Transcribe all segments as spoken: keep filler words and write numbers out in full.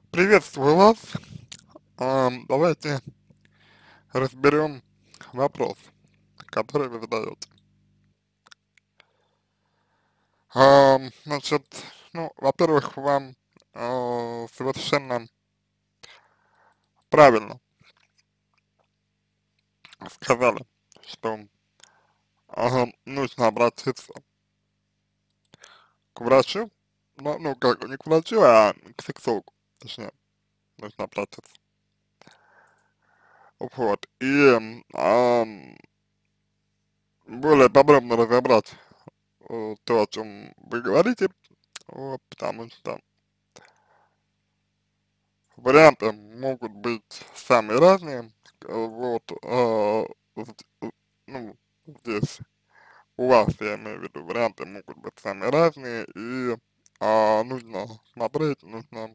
Приветствую вас. Ам, давайте разберем вопрос, который вы задаете. Ам, значит, ну, во-первых, вам а, совершенно правильно сказали, что ага, нужно обратиться к врачу, ну, ну, как, не к врачу, а к сексологу, точнее, нужно обратиться. Вот, и ам, более подробно разобрать э, то, о чем вы говорите, вот, потому что варианты могут быть самые разные. Э, Вот, а, вот, э, ну, здесь у вас, я имею в виду, варианты могут быть самые разные, и а, нужно смотреть, нужно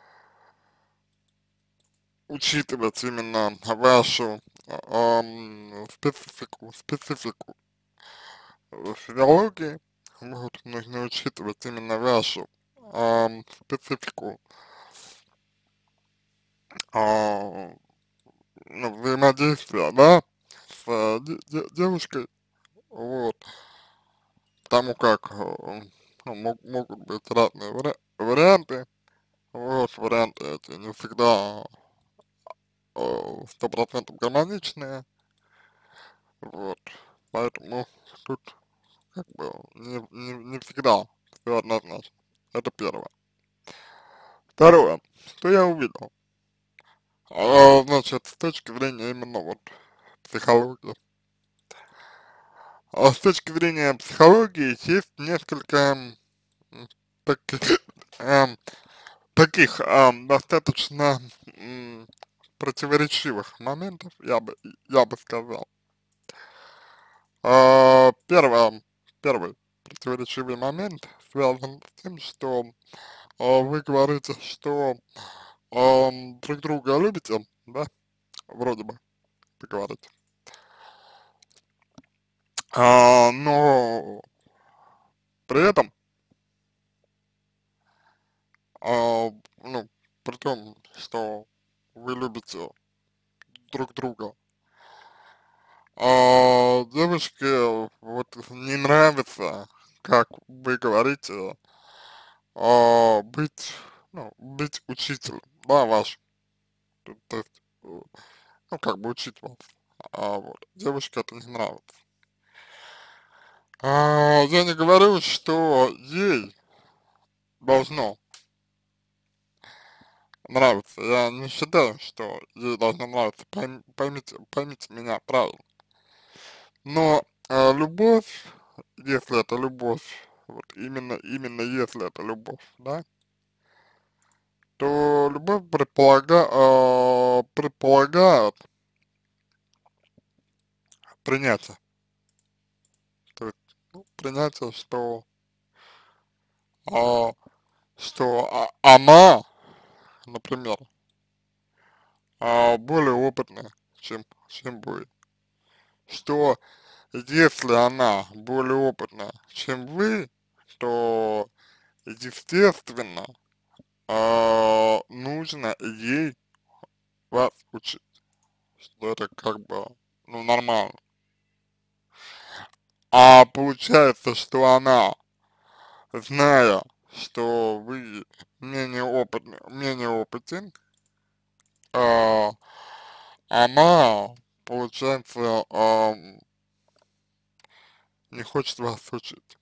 учитывать именно вашу а, ам, специфику, специфику э, физиологии, вот, нужно учитывать именно вашу ам, специфику а, ну, взаимодействия, да, с э, де- де- девушкой, вот, потому как, э, ну, мог- могут быть разные вари- варианты, вот, варианты эти не всегда э, сто процентов гармоничные, вот, поэтому тут как бы не, не, не всегда все однозначно, это первое. Второе, что я увидел, А, значит, с точки зрения именно вот психологии, а с точки зрения психологии есть несколько м, таких, эм, таких ам, достаточно м, противоречивых моментов, я бы, я бы сказал. А, первое, первый противоречивый момент связан с тем, что а, вы говорите, что ам, друг друга любите, да, вроде бы, вы говорите. А, но при этом, а, ну, при том, что вы любите друг друга, А, девушке вот не нравится, как вы говорите, а, быть, ну, быть учителем, да, ваш, то, то есть, э, ну, как бы учить вас, а, вот, девушке это не нравится. А, я не говорю, что ей должно нравиться, я не считаю, что ей должно нравиться, пойм- поймите, поймите меня правильно, но а, любовь, если это любовь, вот именно, именно если это любовь, да, то любовь предполага, а, предполагает принятие. То есть, ну, принятие, что, а, что а, она, например, а, более опытная, чем, чем вы. Что если она более опытная, чем вы, то, естественно, а, нужно ей вас учить. Что это как бы, ну, нормально. А получается, что она, зная, что вы менее опытны, менее опытен, а, она, получается, ам, не хочет вас учить.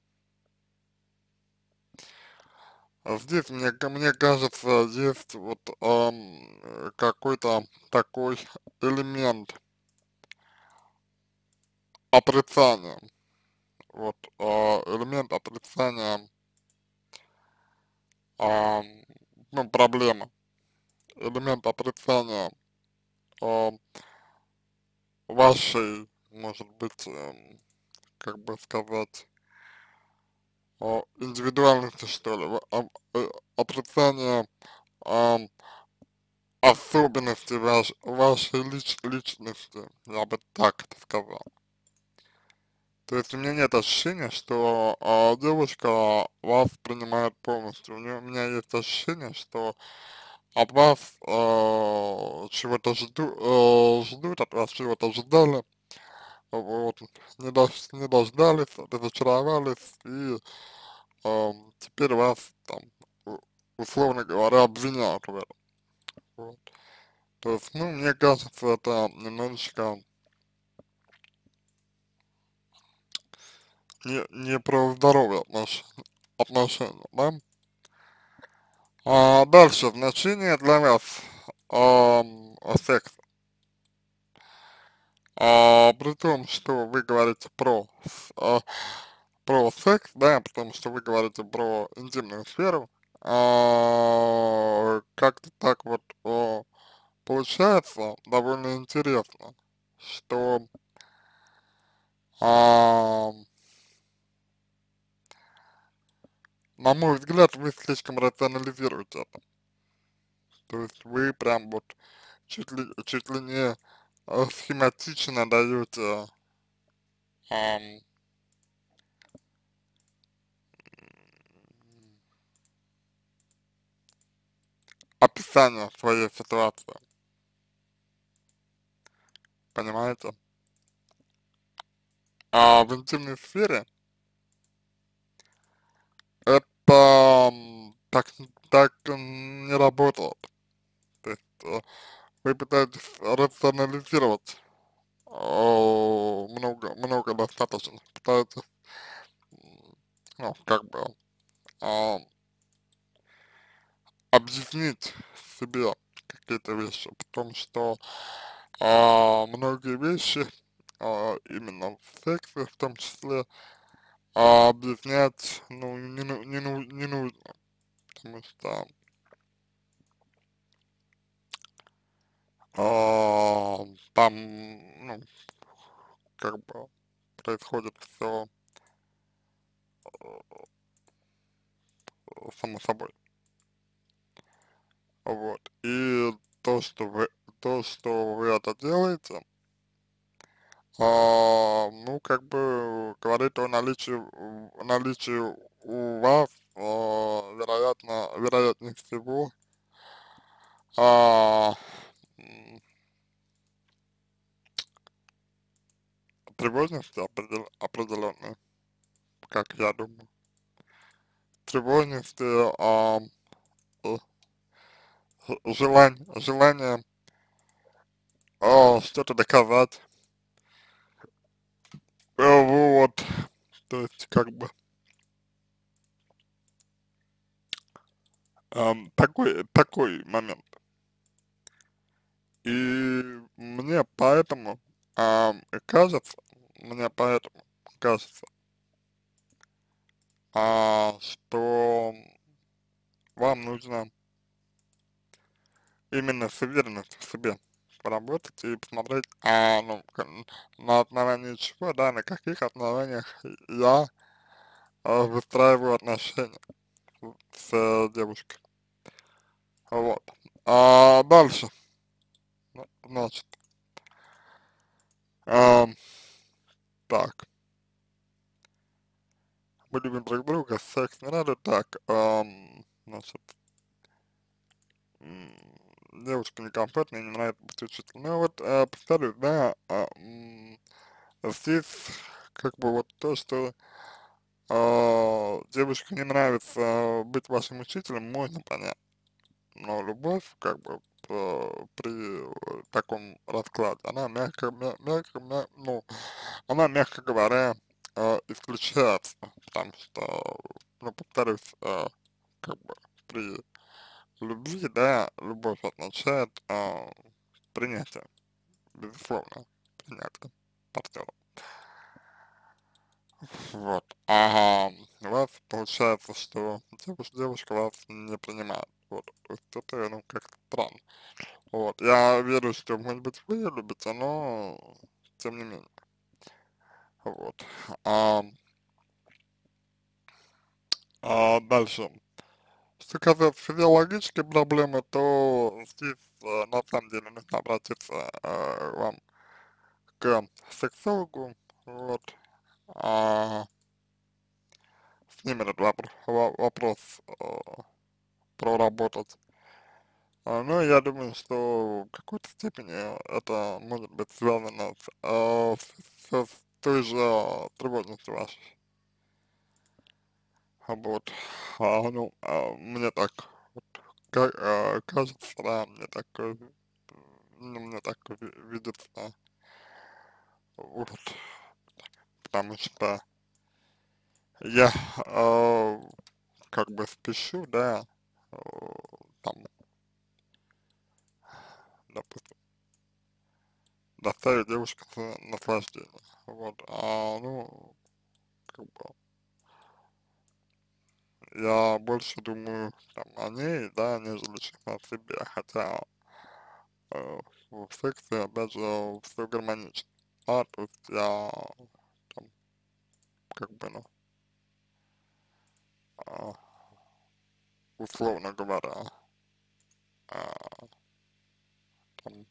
А здесь, мне, ка- мне кажется, есть вот ам, э, какой-то такой элемент отрицания, вот, а, элемент отрицания, ам, ну, проблемы, элемент отрицания ам, вашей, может быть, эм, как бы сказать, а, индивидуальности, что ли, в- об- э, отрицание ам, особенностей ваш, вашей лич, личности, я бы так это сказал. То есть у меня нет ощущения, что а, девушка вас принимает полностью. У, нее, у меня есть ощущение, что от вас э, чего-то жду, э, ждут, от вас чего-то ожидали, вот, не, дож, не дождались, разочаровались, и э, теперь вас там, у- условно говоря, обвиняют в этом. Вот. То есть, ну, мне кажется, это немножечко не, не про здоровье отнош, отношения, да? А дальше, значение для вас ам, секса. А, при том, что вы говорите про, с- а, про секс, да, потому что вы говорите про интимную сферу, а, как-то так вот о, получается довольно интересно, что а, на мой взгляд, вы слишком рационализируете это. То есть вы прям вот чуть ли, чуть ли не э, схематично даете ам, описание своей ситуации, понимаете? А в интимной сфере это м, так, так м, не работает. То есть э, вы пытаетесь рационализировать э, много, много достаточно, пытаетесь, м, ну, как бы, а, объяснить себе какие-то вещи, потому что а, многие вещи, а, именно в сексе в том числе, а, объяснять, ну, не, ну- не, ну- не нужно, потому что а, там, ну, как бы происходит все само собой, вот, и то, что вы, то, что вы это делаете, а, ну, как бы говорит о наличии, в- наличии у вас, а, вероятно, вероятнее всего, а, м, тревожности определ- определенной, как я думаю. Тревожности, а, э, желание, желание а, что-то доказать, э, вот, то есть, как бы, ам, такой, такой момент. И мне поэтому ам, и кажется, мне поэтому кажется, а, что вам нужно именно с уверенностью в себе поработать и посмотреть, а, ну, к- на основании чего, да, на каких основаниях я а, выстраиваю отношения с э, девушкой. Вот. А дальше, ну, значит, ам, так, мы любим друг друга, секс не надо, так, ам, значит, м, девушка некомфортная, не нравится быть учителем. Ну вот, э, повторюсь, да, а, м, здесь как бы вот то, что а, девушке не нравится быть вашим учителем, можно понять. Но любовь, как бы, п- при э, таком раскладе, она мягко, мя- мягко, мя- ну, она, мягко говоря, э, исключается, потому что, ну, повторюсь, э, как бы, при любви, да, любовь означает а, принятие, безусловно, принятие партнера. Вот. Ага, у вас получается, что девуш, девушка вас не принимает. Вот. То есть это, ну, как-то странно. Вот. Я верю, что, может быть, вы ее любите, но тем не менее. Вот. А, а дальше. Что касается физиологической проблемы, то здесь э, на самом деле нужно обратиться э, вам к сексологу, вот, а, с ним этот вопр- во- вопрос э, проработать. А, ну, я думаю, что в какой-то степени это может быть связано с, а, с, с- с той же а, тревожностью вашей. А вот, а, ну, а, мне так вот ка- а, кажется, да, мне так, э, ну, мне так ви- видится, вот, потому что я а, как бы спешу, да, э, там, допустим, доставить девушке с- наслаждение, вот, а, ну, как бы, я больше думаю там о ней, да, нежели чем о себе, хотя э, в сексе, опять же, все гармонично, да, то есть я там, как бы, ну, а, условно говоря, а, там,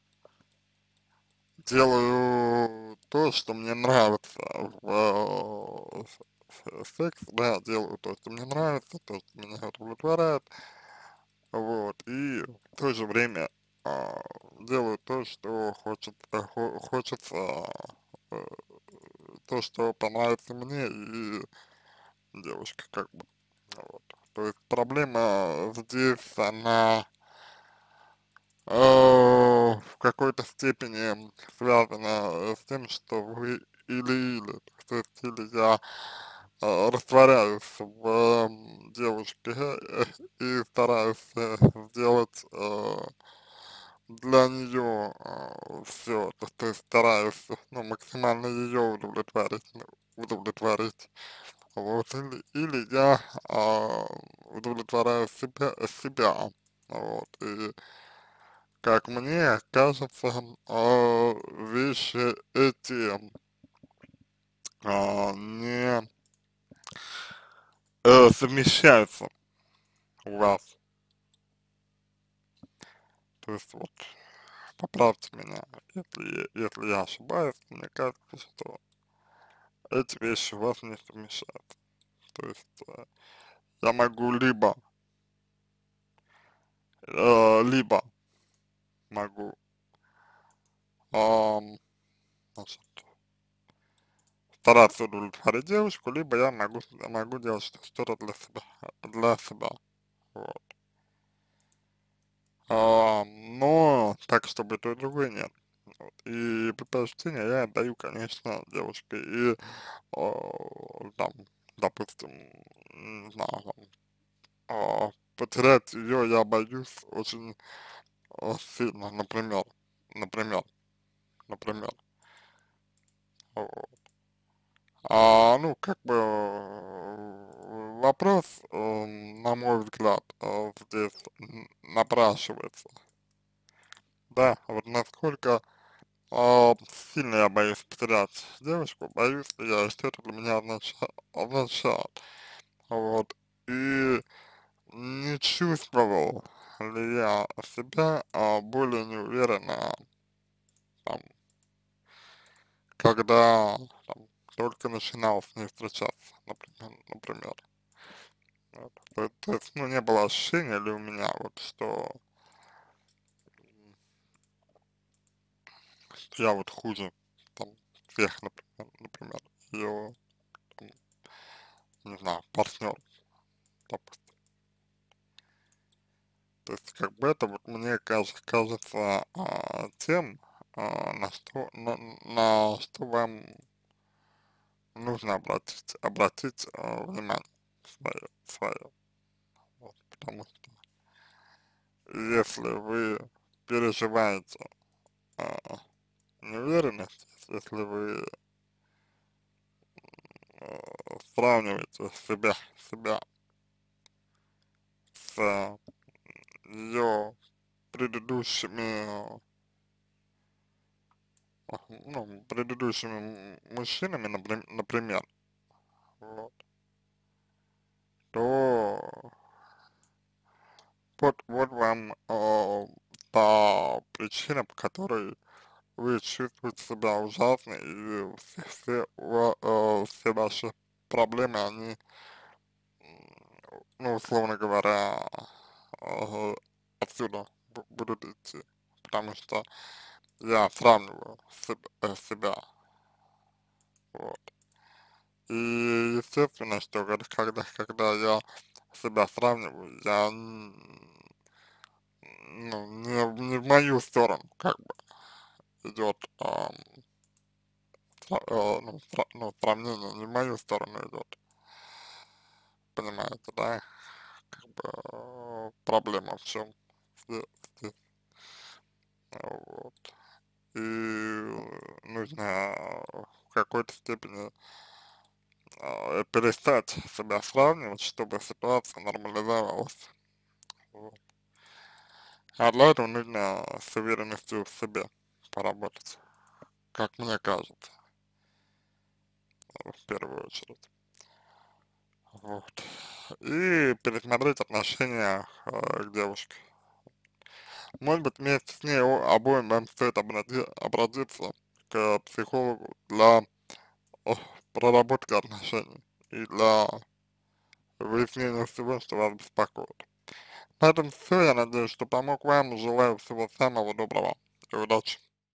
делаю то, что мне нравится в э, с- сексе, да, делаю то, что мне нравится, то, что меня удовлетворяет, вот, и в то же время а, делаю то, что хочет, э, хо- хочется, э, то, что понравится мне и девушке, как бы, вот. То есть проблема здесь, она э, в какой-то степени связана с тем, что вы или-или, то есть или я э, растворяюсь в э, девушке э, и стараюсь э, сделать э, для нее все, то, то есть стараюсь, ну, максимально ее удовлетворить, ну, удовлетворить, вот, или, или я а, удовлетворяю себя, себя, вот, и как мне кажется, а, вещи эти а, не э, совмещаются у вас, то есть вот поправьте меня, если, если я ошибаюсь, мне кажется, что эти вещи у вас не совмещаются. То есть э, я могу либо, э, либо могу, ам, значит, стараться удовлетворить девушку, либо я могу, могу делать что- что-то для себя, для себя, вот. А, но так, чтобы и то, и другое нет. Вот. И предпочтение я отдаю, конечно, девушке. И а, там, допустим, не знаю, там, а, потерять ее я боюсь очень а, сильно, например, например, например. Вот. А, ну, как бы э, вопрос, э, на мой взгляд, э, здесь н- напрашивается. Да, вот насколько а, сильно я боюсь потерять девушку, боюсь ли я, что это для меня означа- означает. Вот. И не чувствовал ли я себя а, более неуверенно, там, когда там, только начинал с ней встречаться, например, например. Вот. То, то есть, ну, не было ощущения ли у меня, вот, что, что я вот хуже, там, всех, например, например, ее, там, не знаю, партнер, допустим. То есть, как бы это вот мне кажется, кажется а, тем, а, на что, на, на что вам нужно обратить, обратить а, внимание свое, свое. Вот, потому что если вы переживаете а, неуверенность, если вы э, сравниваете себя, себя с ее предыдущими, э, ну, предыдущими м- мужчинами, наприм- например, вот, то вот, вот вам э, та причина, по которой вы чувствуете себя ужасно, и все, все, ва- э, все ваши проблемы, они, м, ну, условно говоря, э, отсюда бу- будут идти, потому что я сравниваю себ- э, себя, вот. И естественно, что когда, когда, когда я себя сравниваю, я, н- ну, не, в не в мою сторону, как бы, идет, ам, сра- э, ну, сра- ну, сравнение, не в мою сторону идет, понимаете, да, как бы, э, проблема в чем здесь, здесь, э, вот. И нужно в какой-то степени э, перестать себя сравнивать, чтобы ситуация нормализовалась. Вот. А для этого нужно с уверенностью в себе поработать, как мне кажется, в первую очередь. Вот. И пересмотреть отношения э, к девушке. Может быть, вместе с ней о- обоим вам стоит обрати- обратиться к психологу для о, проработки отношений и для выяснения всего, что вас беспокоит. На этом все. Я надеюсь, что помог вам. Желаю всего самого доброго и удачи.